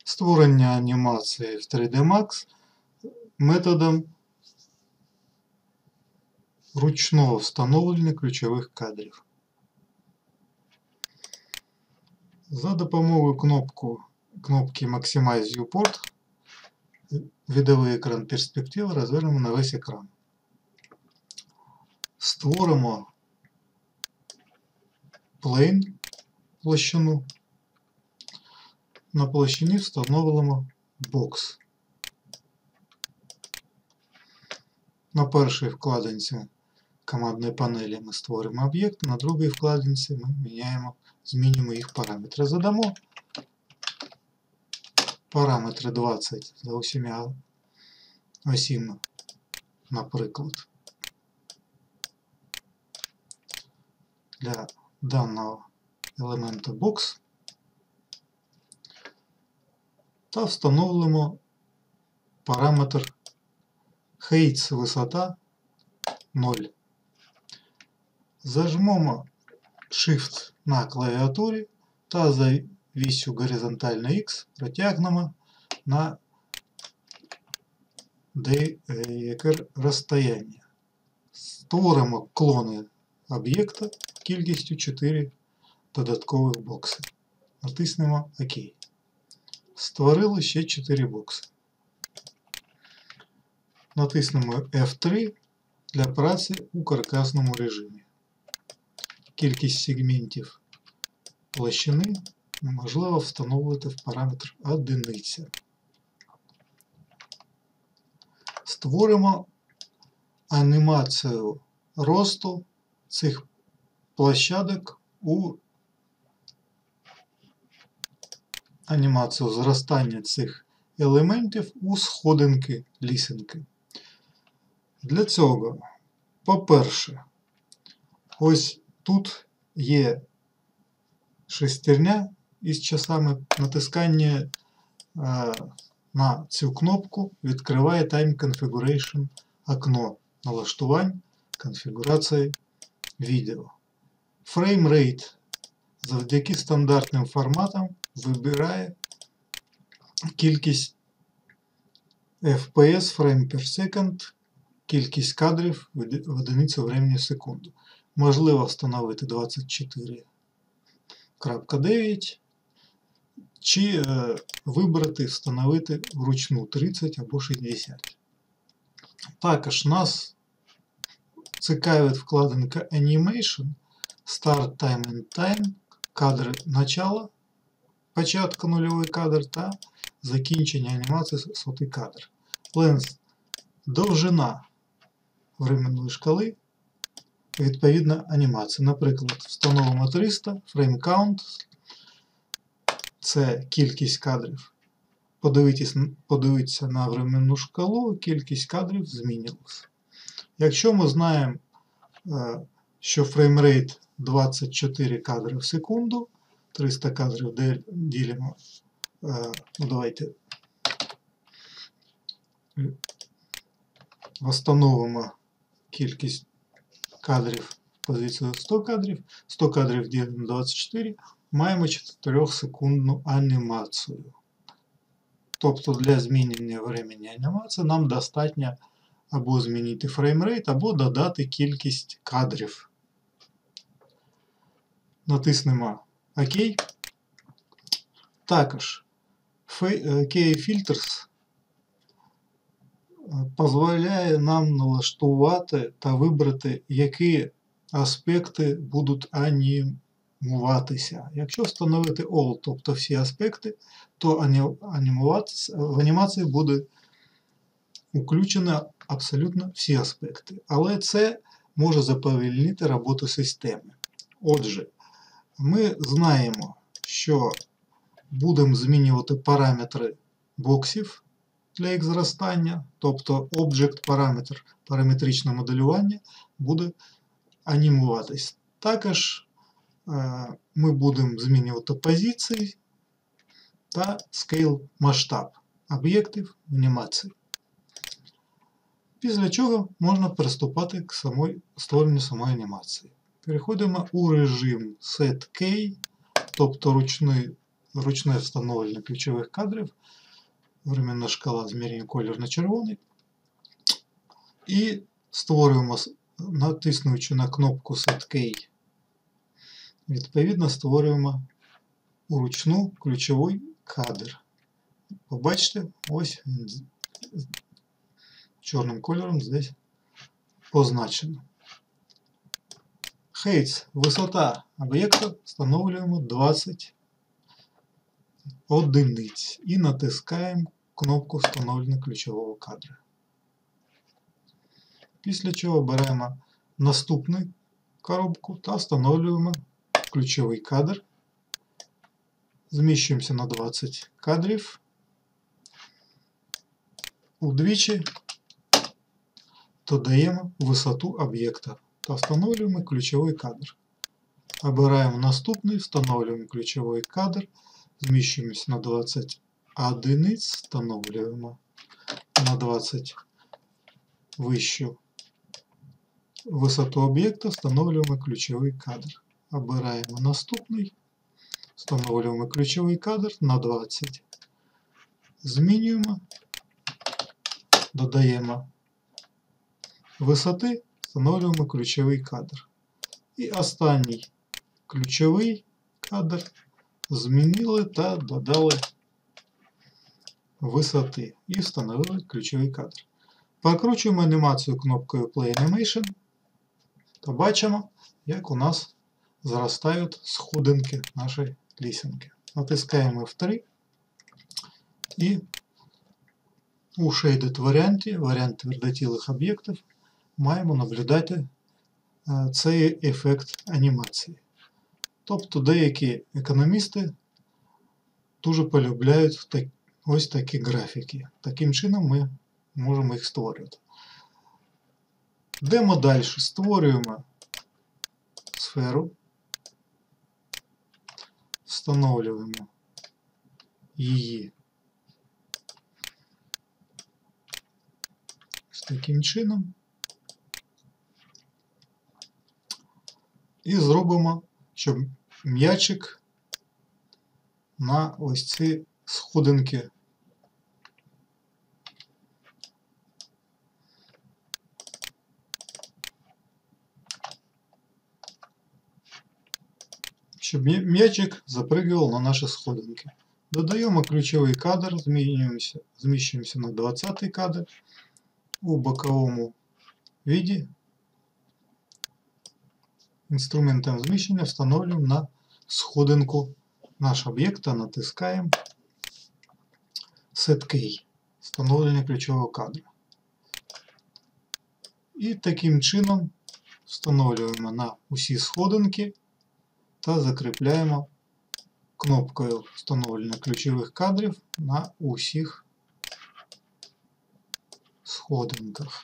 Створення анімації в 3D Max методом ручного встановлення ключових кадрів. За допомогою кнопки Maximize Viewport відеовий екран перспективи розвернемо на весь екран. Створимо plane площину. На площині встановимо бокс. На першій вкладинці командної панелі ми створимо об'єкт, на другій вкладинці ми змінюємо їх параметри. Задамо параметри 20 за усіма осіма, наприклад. Для даного елемента бокс та встановимо параметр height висота 0. Зажмемо Shift на клавіатурі та за вісю горизонтально X протягнемо на деяке розстояння. Створимо клони об'єкта кількістю 4 додаткових бокси. Натиснемо ОК. Створили ще 4 бокси. Натиснемо F3 для праці у каркасному режимі. Кількість сегментів площини можливо встановити в параметр 1. Створимо анімацію росту цих площадок у анімацію зростання цих елементів у сходинки лісенки. Для цього, по-перше, ось тут є шестерня із часами. Натискання на цю кнопку відкриває Time Configuration окно налаштувань конфігурації відео. Фреймрейт завдяки стандартним форматам вибирає кількість FPS frame per second, кількість кадрів в одиницю времени в секунду. Можливо встановити 24.9 чи вибрати встановити вручну 30 або 60. Також нас цікавить вкладинка Animation, Start Time and Time, кадри начала, початку нульовий кадр та закінчення анімації 100-й кадр. Length – довжина временної шкали, відповідно анімації. Наприклад, встановимо 300, Frame Count – це кількість кадрів. Подивіться на временну шкалу, кількість кадрів змінилась. Якщо ми знаємо, що фреймрейт 24 кадри в секунду, 300 кадрів ділимо, давайте встановимо кількість кадрів в позицію 100 кадрів, 100 кадрів ділимо на 24, маємо 4-секундну анімацію. Тобто для змінення времени анімації нам достатньо або змінити фреймрейт, або додати кількість кадрів. Натиснемо ОК. Також K-Filters дозволяє нам налаштувати та вибрати, які аспекти будуть анімуватися. Якщо встановити All, тобто всі аспекти, то в анімації буде включено абсолютно всі аспекти. Але це може заповільнити роботу системи. Отже, ми знаємо, що будемо змінювати параметри боксів для їх зростання, тобто Object параметр, параметричне моделювання буде анімуватись. Також ми будемо змінювати позиції та scale масштаб об'єктів в анімації. Після чого можна приступати к створенню самої анімації. Переходимо у режим Set K, тобто ручний ручне встановлення ключових кадрів, временна шкала змірює колір на червоний. І створюємо, натиснуючи на кнопку Set Key, відповідно створюємо вручну ключовий кадр. Побачите, ось він чорним кольором здесь позначено. Height, висота об'єкта, встановлюємо 20 одиниць і натискаємо кнопку встановлення ключового кадра. Після чого беремо наступну коробку та встановлюємо ключовий кадр. Зміщуємося на 20 кадрів. Удвічі додаємо висоту об'єкта та встановлюємо ключовий кадр. Обираємо наступний, встановлюємо ключовий кадр, зміщуємося на 20 одиниць, встановлюємо на 20 вищу висоту об'єкта, встановлюємо ключовий кадр. Обираємо наступний, встановлюємо ключовий кадр на 20. Змінюємо, додаємо висоти, встановлюємо ключовий кадр. І останній ключовий кадр змінили та додали висоти і встановили ключовий кадр. Прокручуємо анімацію кнопкою Play Animation та бачимо, як у нас зростають сходинки нашої лісенки. Натискаємо F3 і у Shaded варіанті, варіант твердотілих об'єктів, маємо наблюдати цей ефект анімації. Тобто деякі економісти дуже полюбляють ось такі графіки. Таким чином ми можемо їх створювати. Йдемо далі. Створюємо сферу, встановлюємо її ось таким чином і зробимо, щоб м'ячик на ось ці сходинки щоб м'ячик запрыгивал на наші сходинки. Додаємо ключовий кадр, зміщуємося на 20 кадр. У боковому віді інструментом зміщення встановлюємо на сходинку наш об'єкт та натискаємо Set Key, встановлення ключового кадра. І таким чином встановлюємо на усі сходинки та закріпляємо кнопкою встановлення ключових кадрів на усіх сходинках.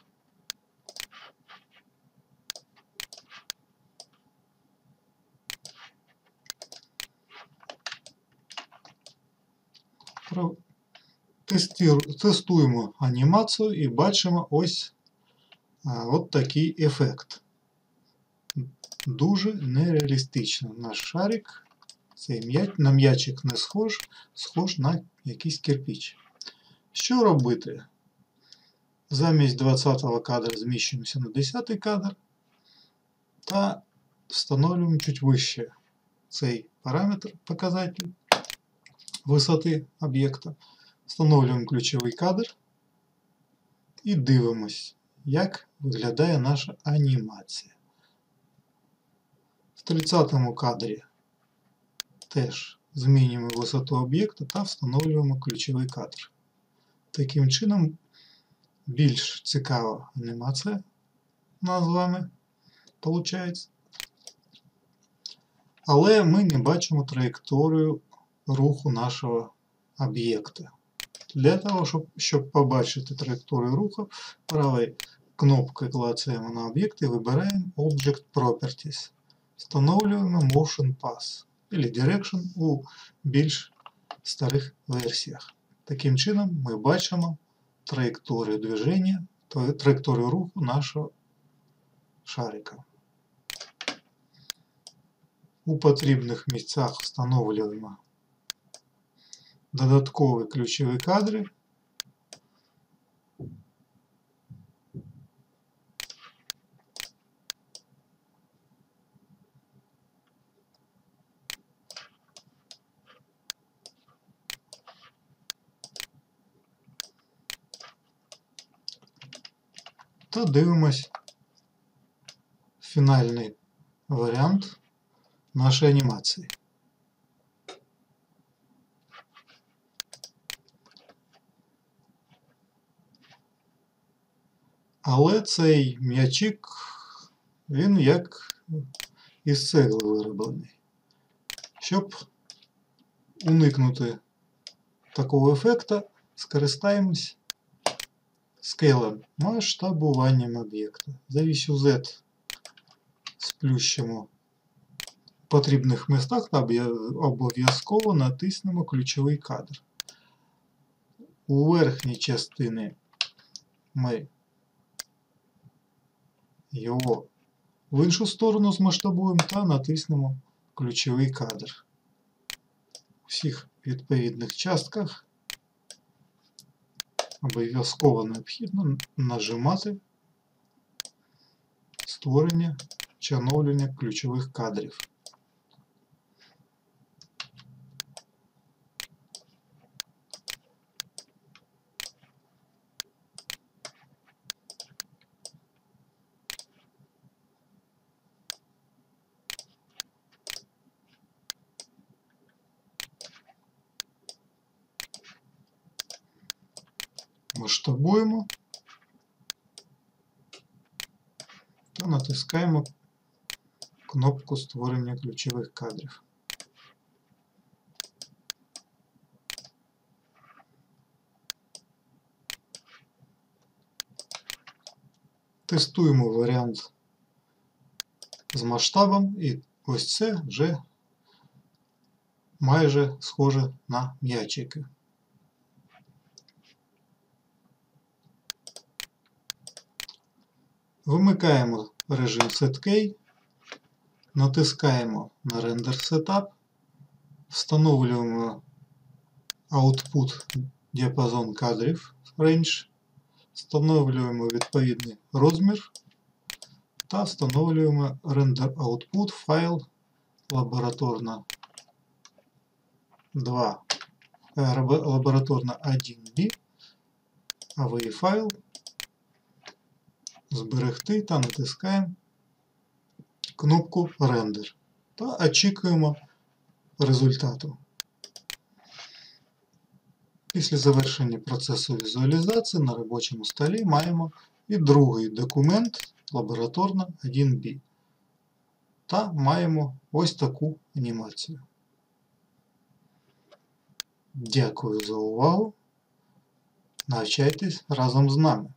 Тестуємо анімацію і бачимо ось от такий ефект. Дуже нереалістично. Наш шарик, цей на м'ячик не схож на якийсь кирпич. Що робити? Замість 20-го кадра зміщуємося на 10-й кадр та встановлюємо чуть вище цей параметр, показатель висоти об'єкта. Встановлюємо ключовий кадр і дивимось, як виглядає наша анімація. В 30-му кадрі теж змінюємо висоту об'єкта та встановлюємо ключовий кадр. Таким чином, більш цікава анімація у нас з вами виходить. Але ми не бачимо траєкторію руху нашого об'єкта. Для того, щоб побачити траєкторію руху, правою кнопкою клацаємо на об'єкт і вибираємо Object Properties. Встановлюємо Motion Path або Direction у більш старих версіях. Таким чином ми бачимо траєкторію движення, траєкторію руху нашого шарика. У потрібних місцях встановлюємо додаткові ключові кадри. Та дивимось фінальний варіант нашої анімації. Але цей м'ячик, він як із цегли вироблений. Щоб уникнути такого ефекту, скористаємось скейлем, масштабуванням об'єкта. За вісю Z сплющимо в потрібних містах та обов'язково натиснемо ключовий кадр. У верхній частині ми його в іншу сторону змасштабуємо та натиснемо ключовий кадр. У всіх відповідних частках обов'язково необхідно нажимати створення чи оновлення ключових кадрів. Масштабуємо та натискаємо кнопку створення ключових кадрів. Тестуємо варіант з масштабом, і ось це вже майже схоже на м'ячики. Вимикаємо режим Set-Key, натискаємо на Render Setup, встановлюємо Output діапазон кадрів Range, встановлюємо відповідний розмір та встановлюємо Render Output файл лабораторна 2, лабораторна 1B, AVI файл. Зберегти та натискаємо кнопку Render та очікуємо результату. Після завершення процесу візуалізації на робочому столі маємо і другий документ лабораторна 1B. Та маємо ось таку анімацію. Дякую за увагу. Навчайтесь разом з нами.